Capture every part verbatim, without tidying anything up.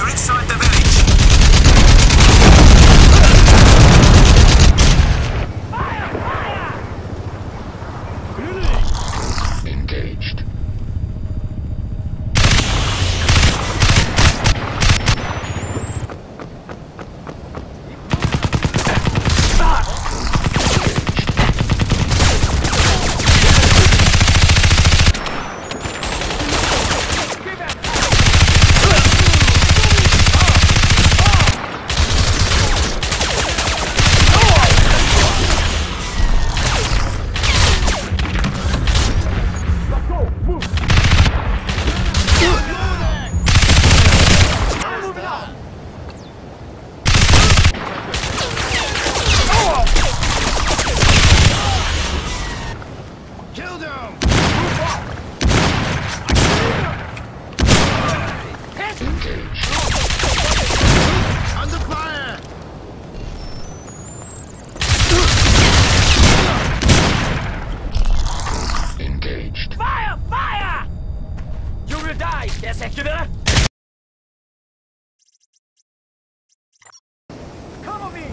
You're inside the village. Fire! Fire! Engaged. Fire! Fire! You will die, executor! Cover me!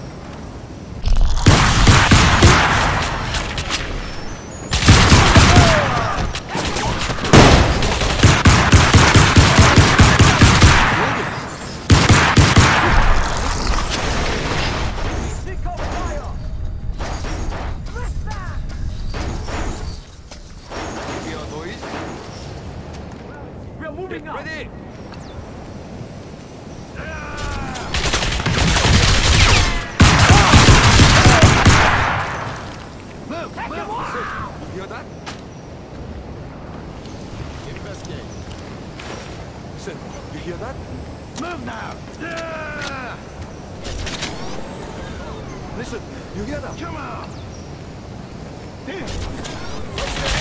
Moving up. Ready. Move, Take move. You hear that? Investigate. Listen, you hear that? Move now. Yeah. Listen, you hear that? Come on. Here.